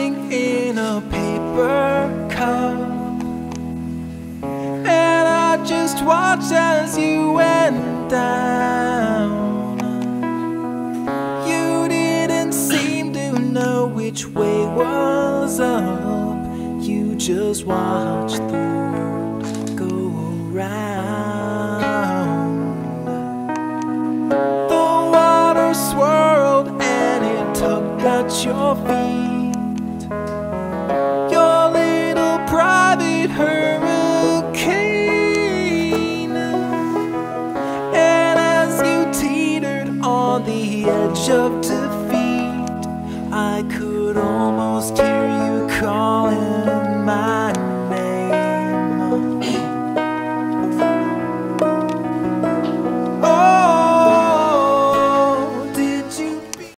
drink in a paper cup, and I just watched as you went down. You didn't seem to know which way was up. You just watched the world go around. The water swirled and it tugged at your feet, your little private hurricane. And as you teetered on the edge of defeat, I could almost hear you calling